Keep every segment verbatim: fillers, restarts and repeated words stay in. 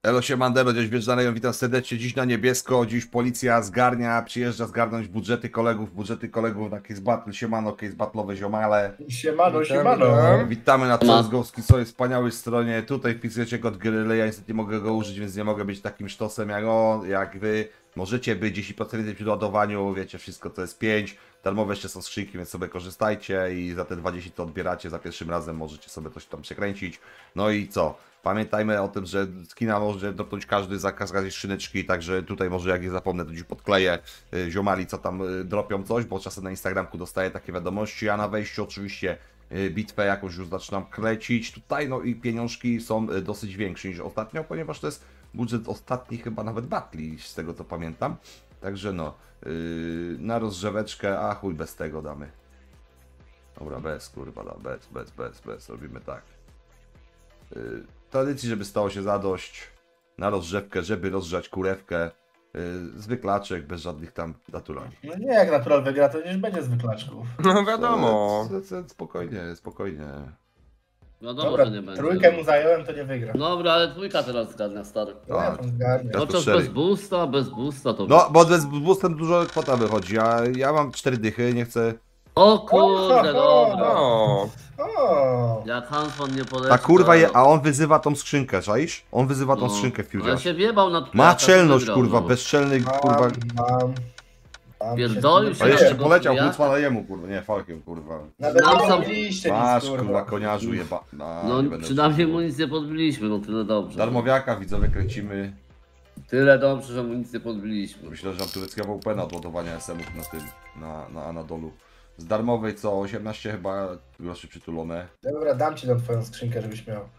Elo Siemandero, gdzieś wjeżdżają, witam serdecznie, dziś na niebiesko, dziś policja zgarnia, przyjeżdża zgarnąć budżety kolegów, budżety kolegów na Case Battle, siemano, Case Battle'owe ziomale. Siemano, Witam, siemano. witam. Witamy na C S G O swojej wspaniałej stronie, tutaj wpisujecie kod Guerrilla, ja niestety nie mogę go użyć, więc nie mogę być takim sztosem jak on, jak wy. Możecie być dziesięć procent przy ładowaniu, wiecie, wszystko to jest pięć, darmowe jeszcze są skrzynki, więc sobie korzystajcie i za te dwadzieścia to odbieracie, za pierwszym razem możecie sobie coś tam przekręcić. No i co? Pamiętajmy o tym, że skina może dropnąć każdy za każdej skrzyneczki, także tutaj może jak je zapomnę, to dziś podkleję y, ziomali, co tam y, dropią coś, bo czasem na Instagramku dostaję takie wiadomości, a na wejściu oczywiście y, bitwę jakąś już zaczynam klecić tutaj, no i pieniążki są y, dosyć większe niż ostatnio, ponieważ to jest budżet ostatni chyba nawet batli, z tego co pamiętam, także no, y, na rozgrzeweczkę, a chuj bez tego damy. Dobra, bez kurwa, da, bez, bez, bez, bez, robimy tak. Y, Tradycji, żeby stało się zadość, na rozgrzewkę, żeby rozgrzać kurewkę, yy, zwyklaczek, bez żadnych tam naturalnych. No nie, jak natural wygra, to już będzie zwyklaczków. No wiadomo. C- c- Spokojnie, spokojnie. Wiadomo, Dobra, że nie będzie. trójkę mu zająłem, to nie wygra. Dobra, ale trójka teraz zgadnia, stary. No ja tam zgarnię. Ja- Chociaż cztery. bez boosta, bez boosta to... No, bo bez boostem dużo kwota wychodzi, a ja mam cztery dychy, nie chcę... O kurde, dobra. No. O, Jak Hansman nie poleci... Ta kurwa, to- je, a on wyzywa tą skrzynkę, czaisz? On wyzywa tą No. skrzynkę w Ale piórze. się wjebał na... Ma czelność, wygrał, kurwa, no. bezczelny, mam, kurwa... mam. mam Pierdolił się się A z jeszcze tym tego poleciał, trójaka? Hucmana jemu, kurwa, nie, Falkiem, kurwa. Nawet Nam nie sam- mówiliście Masz, nic, kurwa, kurwa. koniarzu jeba... A, No nie będę przynajmniej już- mu nic nie podbiliśmy, no tyle dobrze. Darmowiaka, widzowie, kręcimy. Tyle dobrze, że mu nic nie podbiliśmy. Myślę, że mam tureckiego upena od ładowania S M-ów na tym, na, na Anadolu. Z darmowej co osiemnaście chyba groszy przytulone. Dobra, dam ci tą twoją skrzynkę, żebyś miał.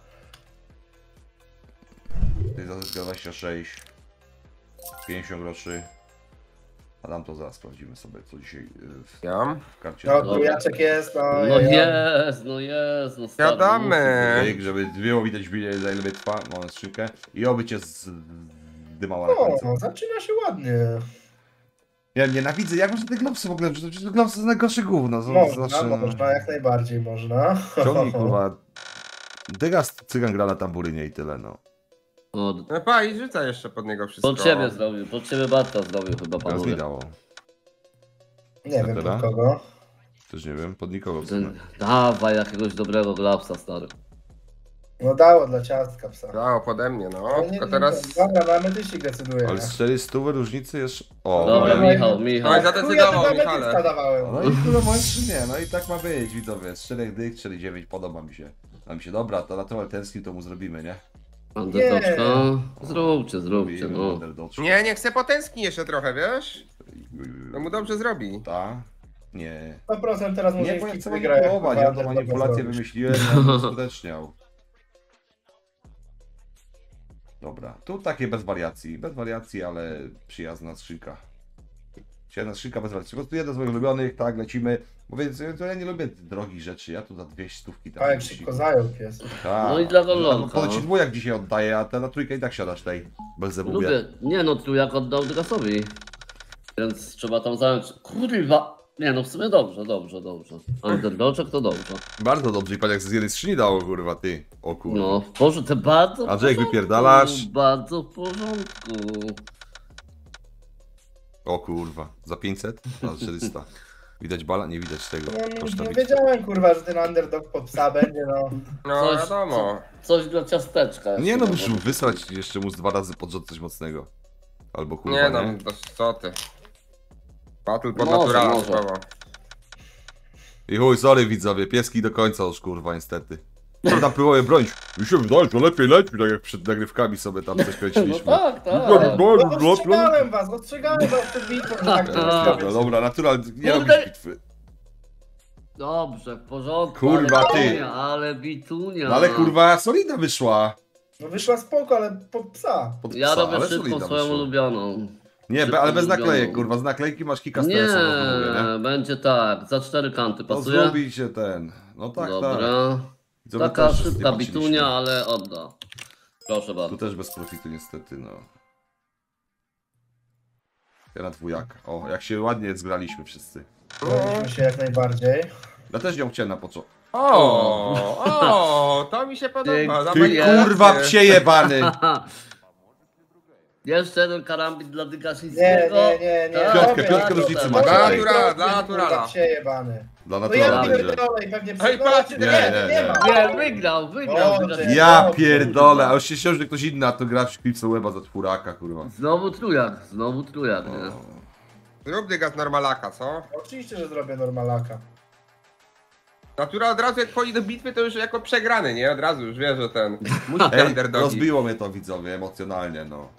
Tej zazyska dwadzieścia sześć. pięćdziesiąt groszy. A dam to zaraz, sprawdzimy sobie co dzisiaj yy, w, Ja. w karcie. No, Dobra. trójaczek jest, no. No ja- ja- jest, no jest, no stary. Jadamy. Ryk, żeby było widać za ile trwa, mamy skrzynkę. I oby cię z dymała na końcu. O, zaczyna się ładnie. Ja nienawidzę, jak można te glopsy w ogóle, przecież te glopsy to najgorsze gówno. Z- Można, znaczy, można, jak najbardziej można. Ciągnij kurwa. Dygas cygan gra na tamburynie i tyle no. O, No pa i rzuca jeszcze pod niego wszystko. pod ciebie zrobił, pod ciebie Bartka zrobił chyba Teraz mi panowie. dało. Nie wiem Dobra. pod kogo. Też nie wiem, pod nikogo w sumie. Ten- Dawaj jakiegoś dobrego glapsa, stary. No dało dla ciastka psa. Dało pode mnie, no. Ale nie- Tylko nie- teraz... Dobra, no ametyścik decyduje. Ale nie? z czterystu różnicy jeszcze... O, Dobra, moja- Michał, Michał. Oj, zadecydował, Chuja, to Michale. ametycka dawałem. No i tyle możesz czy nie, no i tak ma być, widzowie. Z czterech dych, cztery dziewięć, podoba mi się. Podoba mi się, dobra, to natural tęskni, to mu zrobimy, nie? Underdoczka. Zróbcie, zróbcie, Robimy no. underdoczkę. Nie, nie chcę potęskni jeszcze trochę, wiesz? To mu dobrze zrobi. Ta? Nie. sto procent teraz Nie, może bo ja chcę wygra, jak manipulować, ja kurwa to underdoga manipulację zrobisz. wymyśliłem, ja bym uskuteczniał. Dobra, tu takie bez wariacji, bez wariacji, ale przyjazna skrzynka. Przyjazna skrzynka bez wariacji, po prostu jeden z moich ulubionych, tak, lecimy. Bo więc to ja nie lubię drogich rzeczy, ja tu za dwie stówki tam. A jak szybko zajął jest. Tak. No i dla Golonka, Ponoć no. dwójak dzisiaj oddaję, a te na trójkę i tak siadasz tej Belzebubie. Lubię. Nie no, trójak oddał Dygasowi. Więc trzeba tam zająć. Kurwa! Nie no, w sumie dobrze, dobrze, dobrze. Underdoczek to dobrze. Bardzo dobrze i pan jak z jednej skrzyni dało, kurwa, ty. O kurwa. No, w porządku, te bardzo w Andrzejek, porządku, wypierdalasz? Bardzo w porządku. O kurwa, za pięćset? Za czterysta. Widać bala? Nie widać tego. No, Koszta no bitwy. wiedziałem kurwa, że ten underdog pod psa będzie, no. No Coś- wiadomo. Coś dla ciasteczka. Nie no, jeszcze muszę może. wysłać jeszcze mu z dwa razy pod rząd coś mocnego. Albo kurwa, Nie nie? no, to co ty. Battle pod Może, naturalną może. sprawą. I chuj, sorry widzowie, pieski do końca już kurwa, niestety. Co tam próbuję bronić? Mi się wydaje, to lepiej lećmy, tak jak przed nagrywkami sobie tam coś No kręciliśmy. tak, tak. No ostrzegałem was, ostrzegałem was przed bitwą, że tak to jest Dobra, robić. dobra, natural, nie Kurde. robisz bitwy. Dobrze, w porządku. Kurwa, ale ty. bitunia, ale bitunia. No ale kurwa, solidna wyszła. No wyszła spoko, ale pod psa. Pod Ja psa, robię ale szybko solidna swoją wyszła. ulubioną. Nie, szybko ale bez ulubioną. naklejek, kurwa, z naklejki masz kilka Nie, stresów, nie? nie? będzie tak, za cztery kanty To pasuje. zrobi się ten, no tak, tak. Dobra. Widzowie Taka też szybka nie patrzyliśmy. bitunia, ale odda. Proszę Tu bardzo. też bez profitu niestety, no. Ja na dwójaka. O, jak się ładnie zgraliśmy wszyscy. Zrobiliśmy się jak najbardziej. Ja też ją chciałem na początku. O, o, to mi się podoba. Ty Dawaj, Ty Dziękuję. kurwa psie jebany! Jeszcze jeden karambit dla Nie, Dygasińskiego. nie, nie, nie. Tak, Piątkę, Dobra, piątkę dobra, różnicy dobra. macie Dla tutaj. natura, dla Kurwa, naturala. przejebany. Dla No naturala ja będzie. pierdolę i pewnie Hej, patrzcie, nie, nie, nie, nie ma. Nie, wygrał, wygrał. Dobrze. Dygasiński. Ja pierdolę, a już się się, że ktoś inny na to gra w klipce łeba za czwóraka, kurwa. Znowu trójak, znowu trójak, nie? Zrób dygas normalaka, co? Oczywiście, że zrobię normalaka. Natura od razu jak wchodzi do bitwy, to już jako przegrany, nie? Od razu już wie, że ten... Musi Ej, underdogi. rozbiło mnie to, widzowie, emocjonalnie, no.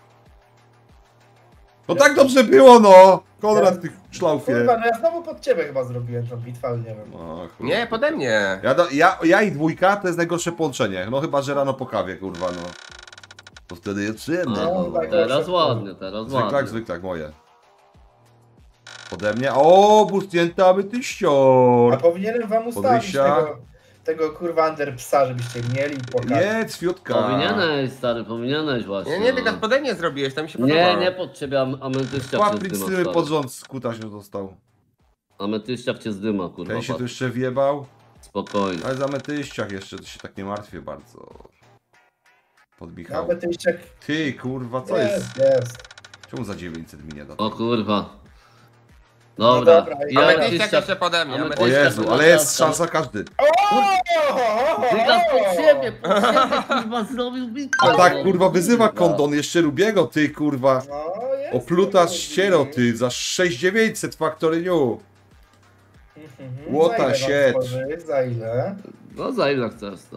No tak dobrze było, no! Konrad w tych szlaufie. Kurwa, no ja znowu pod ciebie chyba zrobiłem tą bitwę, ale nie wiem. No, kurwa. Nie, pode mnie. Ja, do, ja, ja i dwójka to jest najgorsze połączenie. No chyba, że rano po kawie, kurwa, no. To wtedy jest przyjemnie. No, kurwa. tak. teraz ładnie, teraz Zwyklak, ładnie. zwyklak, moje. Pode mnie. O, bustięta A tyścior. powinienem wam ustawić Podwyjścia. tego, tego kurwa under psa, żebyście mieli i pokazać. Jedz, fiutka. Powinieneś, stary, powinieneś właśnie. Nie, nie, no. dygas pode mnie zrobiłeś, tam mi się podoba. Nie, nie pod ciebie, am- ametyściak cię Paplik zdyma, z tyły stary. pod rząd z kuta się dostał. Ametyściak cię zdyma, kurwa, Ten się tu patrz. jeszcze wjebał. Spokojnie. Ale za metyściach jeszcze to się tak nie martwię bardzo. Pod Michał. Nawet tyściak Ty, kurwa, co jest? jest, jest. Czemu za dziewięćset mi nie da? O kurwa. No Dobra, dobra, ja Ale Ametyściak- tyściak jeszcze pode mnie. Ametyściak- ametyściak. O Jezu, ale jest szansa każdy. Dygas pod siebie, pod siebie, kurwa, zrobił bitwę. A tak, no. kurwa, wyzywa Kurwa. kondon jeszcze Rubiego, ty, kurwa. No, jest. Opluta ściero, ty, za sześć tysięcy dziewięćset Factory New. Mhm, Łota za ile wam sieć. stworzyć? Za ile? No za ile chcesz, to.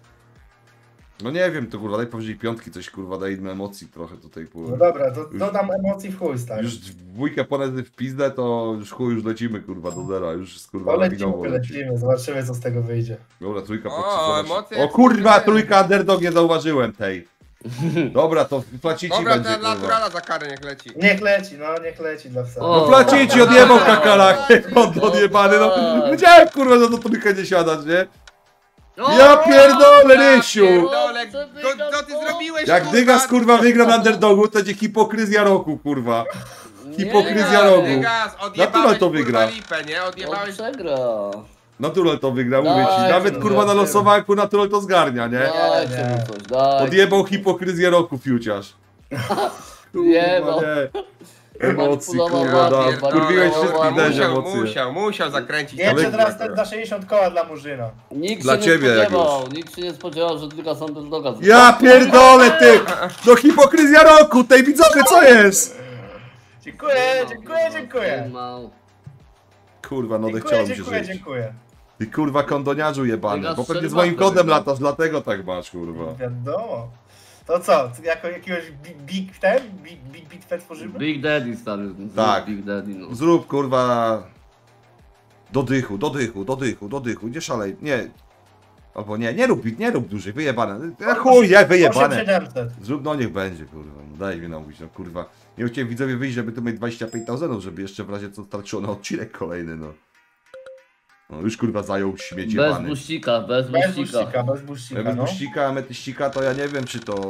No nie wiem, to kurwa, daj powyżej piątki coś, kurwa, daj inne emocji trochę tutaj, No kurwa. dobra, to dodam emocji w chuj, stary. Już dwójkę ponad w pizdę, to już chuj, już lecimy, kurwa, do zera, już jest, kurwa, Polecimy, lawinowo leci. lecimy, zobaczymy co z tego wyjdzie. Dobra, trójka O, podkrzyżowa. emocje O jak kurwa, skurwysyny. trójka underdog, nie zauważyłem tej. Dobra, to flacici Dobra, będzie, ten kurwa. naturala za karę niech leci. Niech leci, no niech leci dla psa. O. No flacici odjebał kakalak, kąt odjebany, no. tak. Wiedziałem, kurwa, że to trójkę nie siadać, nie? O! Ja pierdolę, Rysiu! Pierdolę, Co ty, go- co ty Dygas, zrobiłeś, Jak kurwa? Dygas, kurwa, wygra na underdogu, to będzie hipokryzja roku, kurwa. Hipokryzja Dygas, rogu. Dygas, Natural odjebałeś, to kurwa, wygra. lipę, nie? On Odjebałeś... przegra. Natural to wygra, mówię ci. Daj, Nawet, no, kurwa, na zobaczymy. losowanku Natural to zgarnia, nie? Dajcie nie. mu coś, dajcie. Odjebał hipokryzję roku, fiuciarz. Nie, Kurwa, no. nie. Emocji, Manipulował kurwa, ładnie, da. Kurwiłeś manipulował wszystkich, ładnie. daj Musiał, emocje. musiał, musiał zakręcić. Nie, Ale- czy teraz ten za sześćdziesiąt koła dla Murzyna. Nikt Dla się ciebie nie jak spodziewał, nikt się nie spodziewał, że Dygas underdoga zrobi. Ja pierdolę, ty! No hipokryzja roku, tej widzowie, co jest? Dziękuję, dziękuję, dziękuję. Mał. Kurwa, no Dziękuję, chciałem się dziękuję, żyć. dziękuję. Ty kurwa kondoniarzu jebany, Dygas bo pewnie z strzelił moim matę, kodem wygrał. latasz, dlatego tak masz, kurwa. Wiadomo. To co, jako jakiegoś big, big ten? Big, big bitwę tworzymy? Big Daddy, stary. Tak. Big Daddy, no. Zrób, kurwa... Do dychu, do dychu, do dychu, do dychu, nie szalej, nie. Albo nie, nie rób, nie rób dłużej, wyjebane. Ja chuj, ja wyjebane. osiem siedemset. Zrób, no niech będzie, kurwa, no daj mi namówić, no kurwa. Nie chciałem widzowie wyjść, żeby tu mieć dwadzieścia pięć tysięcy, żeby jeszcze w razie co starczyło na odcinek kolejny, no. No już kurwa zajął śmieć Bez jebany. buścika, bez Bez buścika. buścika, bez buścika, Bez no. buścika, ametyścika, to ja nie wiem, czy to...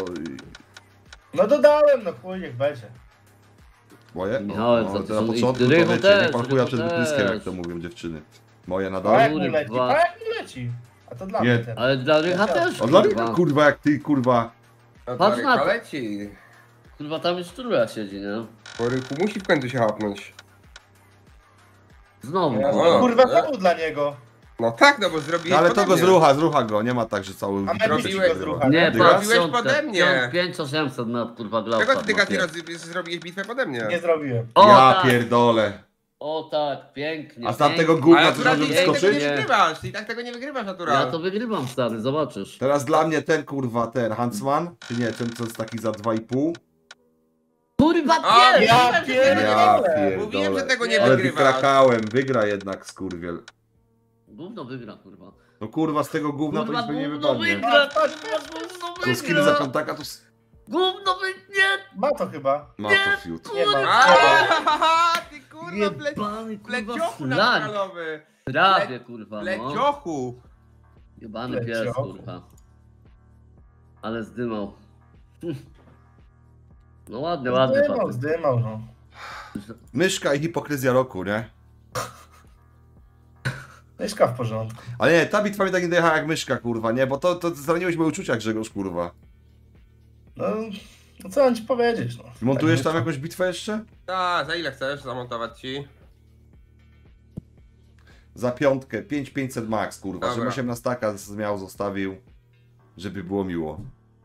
No dodałem, no chuj, niech będzie. Moje? Michałem, no, za to to na są- początku i to Rychu wiecie, też, niech pan chuja Rychu przed wytryskiem, jak też. to mówią dziewczyny. Moje A nadal? jak mi leci? Kurwa. A jak mi leci? A to dla Nie. mnie ten. Ale dla Rycha też, A dla kurwa. mnie kurwa, jak ty, kurwa. No Patrz to na Ryko to. leci. Kurwa, tam już trójka siedzi, nie? Bo Ryku musi w końcu się hapnąć. Znowu, Ja, kurwa. kurwa, znowu dla niego. No tak, no bo zrobiłeś No, ale to pode go mnie. zrucha, zrucha go, nie ma tak, że cały... A bitwę Medyś ci go wygrywa. zrucha. Nie, Dygas? patrz, Zrobiłeś pode mnie. pięć tysięcy osiemset na kurwa glaupa. Czego ty Dygas nie roz... zrobiłeś bitwę pode mnie? Nie zrobiłem. O Ja tak, pierdolę. o tak, pięknie. A z tamtego pięknie. gówna Ale to natural, może ty i tak tego wyskoczyć? nie Nie. wygrywasz, ty i tak tego nie wygrywasz, natural. Ja to wygrywam, stary, zobaczysz. Teraz dla mnie ten kurwa, ten Huntsman, czy nie, ten co jest taki za dwa i pół. Kurwa, A, pier... ja mówiłem, że pierdolę. tego nie Ja wygrywasz. Mówiłem, że pierdolę. tego nie Ale wygrywasz. wykrakałem, wygra jednak skurwiel. Gówno wygra, kurwa. No kurwa, z tego gówna to Kurwa, nic by nie gówno wypadnie. wygra, Patrz, patrz, kurwa, gówno To skiny za wygra. piątaka to... s- Gówno wygra. Ma to chyba. Ma to fiut. Nie ma. Aaaa, ty kurwa, ple... Jebany, kurwa, pleciochu flag. naturalowy. Prawie, kurwa, no. Pleciochu. Jebany pies, Leciał. kurwa. Ale zdymał. Hm. No ładnie, ładnie, Zdymał, patrz. zdymał, no. Myszka i hipokryzja roku, nie? Myszka w porządku. Ale nie, ta bitwa mi tak nie dojechała jak myszka, kurwa, nie? Bo to, to zraniłeś moje uczucia, Grzegorz, kurwa. No, No co mam ci powiedzieć, no. Montujesz Tak tam wyszło. jakąś bitwę jeszcze? A, za ile chcesz zamontować ci? Za piątkę, pięć tysięcy pięćset max, kurwa, Dobra. żebym osiemnaście staka miał, zostawił, żeby było miło.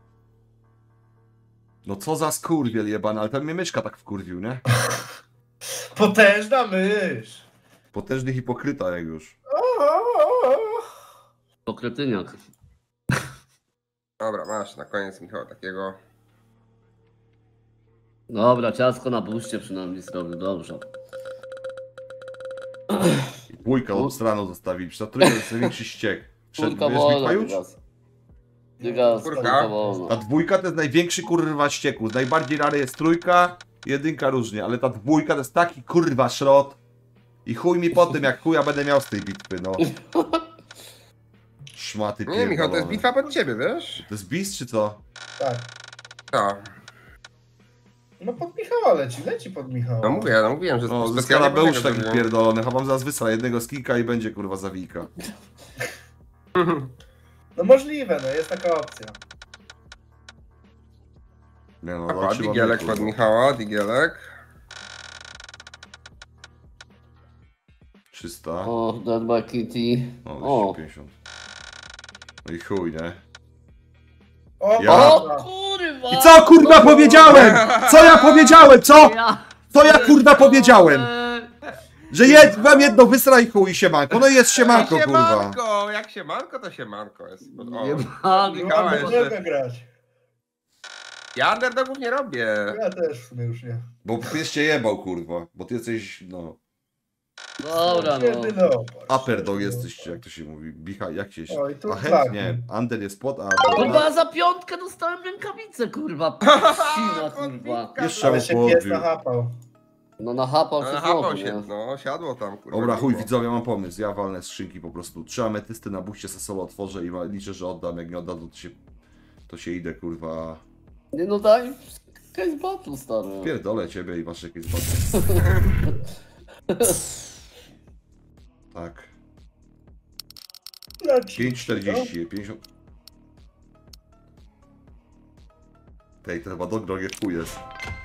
No co za skurwiel jebany, ale ten mnie myszka tak wkurwił, nie? Potężna mysz! Potężny hipokryta jak już. O, o, o. Pokretyniak. Dobra, masz na koniec Michał takiego. Dobra, ciasko na buście przynajmniej zrobił, dobrze. Dwójka od strony zostawił, przy trójkę to jest największy ściek. Przed, Kurka wiesz, wolna, bitwa już? Dygas. Dygas, Kurka. kurka wolna. Ta dwójka to jest największy kurwa ścieku. Najbardziej rary jest trójka, jedynka różnie, ale ta dwójka to jest taki kurwa szrot. I chuj mi po tym, jak chuja będę miał z tej bitwy, no. Szmaty Nie, Michał, to jest pierdolone. bitwa pod ciebie, wiesz? To jest beast czy co? Tak. Tak. No pod Michała leci, leci pod Michała. No mówię, no mówiłem, że No, ze specjalnie Skarabeusz pod taki niego pierdolony, chowam zaraz wysra jednego skika i będzie kurwa zawijka. zrobiłem. No możliwe, no jest taka opcja. Nie no, Opa, walczyła digielek mnie, pod kurwa. Michała, digielek. trzysta. O, Dead by Kitty. O, O. dwieście pięćdziesiąt. No i chuj, nie? O, Ja- O kurwa. kurwa! I co kurwa powiedziałem? Co ja powiedziałem? Co? Ja... Co ja kurwa powiedziałem? Eee, Że jedź wam jedno wysra i chuj siemanko. No jest siemanko kurwa. Siemanko! Jak siemanko, to siemanko jest. O, Nie ma No, Michała nie jeszcze. mogę grać. Ja underdogów nie robię. Ja też w sumie już nie. Bo pies cię jebał kurwa. Bo ty jesteś, no... Dobra, no. Świetny leopard. Upper dog Świetny jesteście, jak to się mówi. Bicha, jak się... Oj, tu A tak. chętnie. Under jest pod, a... Kurwa, za piątkę dostałem rękawicę, kurwa. Psina, kurwa. Jeszcze Ale mu się pies połowił. nachapał. No nachapał No, się nachapał znowu, się, nie? no, siadło tam, kurwa. Dobra, chuj, było. widzowie, mam pomysł. Ja walnę skrzynki po prostu. Trzy ametysty na buście se solo otworzę i ma- liczę, że oddam. Jak nie oddam, to się... To się idę, kurwa... Nie no daj case battle, stary. Pierdolę ciebie i masz jakieś zbadki. Tak. Leci. pięć czterdzieści, pięćdziesiąt... Tej, to chyba dog drogie w chuj jest.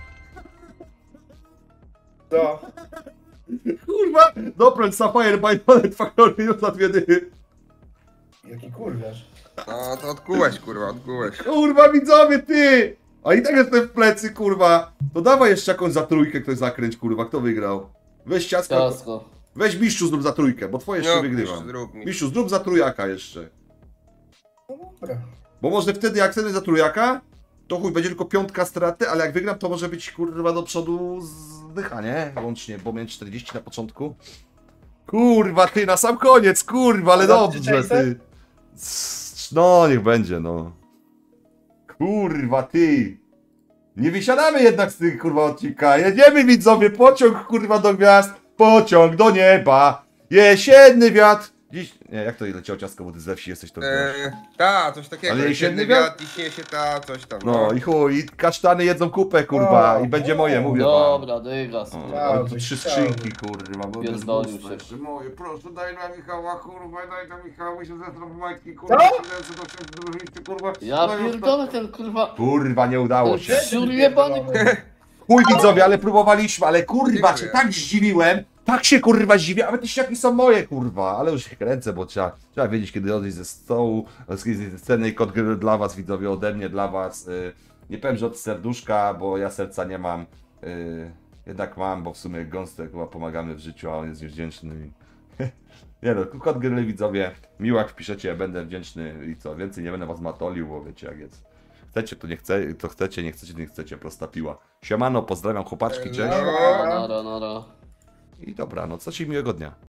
No. Kurwa! Dopręt Sapphire by Bullet Factor minuta dwie dychy. Jaki kurwiarz. No, to odkułeś, kurwa, odkułeś. Kurwa widzowie, ty! A i tak jestem w plecy, kurwa. To dawaj jeszcze jakąś za trójkę, ktoś zakręć, kurwa. Kto wygrał? Weź ciasko. Ciasko. Weź mistrzu zrób za trójkę, bo twoje jeszcze No, wygrywam. zrób mi. Mistrzu, zrób za trójaka jeszcze. No dobra. Bo może wtedy jak wtedy za trójaka, to chuj, będzie tylko piątka straty, ale jak wygram, to może być kurwa do przodu zdycha, nie? Łącznie, bo miałem czterdzieści na początku. Kurwa, ty, na sam koniec, kurwa, ale A za dobrze, chaser? ty. No, niech będzie, no. Kurwa, ty. Nie wysiadamy jednak z tych, kurwa, odcinka. Jedziemy, widzowie, pociąg, kurwa, do gwiazd. Pociąg do nieba. Jesienny wiatr. Dziś... Nie, jak to leciało ciasko, bo ty ze wsi jesteś, to wiesz. Eee, ta, coś takiego. Ale jesienny jesienny wiatr? wiatr, ciśnie się ta, coś tam. No i chuj, i kasztany jedzą kupę, kurwa, O, i będzie o, moje, mówię wam. Dobra, dygas. O, kurwa. ale tu Chciałbyś, trzy chciałbyś. skrzynki, kurwa, bo Pierdolił bez się. jeszcze moje, proszę, daj na Michała, kurwa, daj na Michała, mi się zetrą w majtki, kurwa, Co? ręce do księży drużycy, kurwa. Ja No już pierdolę ten kurwa. Kurwa, nie udało się. Siur jebany, Chuj widzowie, ale próbowaliśmy, ale kurwa, się Dziękuję. tak zdziwiłem, tak się kurwa zdziwiłem, ale te ściaki są moje, kurwa, ale już się kręcę, bo trzeba, trzeba wiedzieć, kiedy odejść ze stołu, z sceny i kod gry dla was, widzowie, ode mnie, dla was. y, Nie powiem, że od serduszka, bo ja serca nie mam, y, jednak mam, bo w sumie Gąstek chyba pomagamy w życiu, a on jest niewdzięczny. i- Nie no, kod gry, widzowie, miło jak wpiszecie, ja będę wdzięczny i co, więcej nie będę was matolił, bo wiecie jak jest. Chcecie, to nie chce, to chcecie, nie chcecie, to nie chcecie, prosta piła. Siemano, pozdrawiam chłopaczki, cześć. No. Nara, nara. I dobra, no co ci miłego dnia.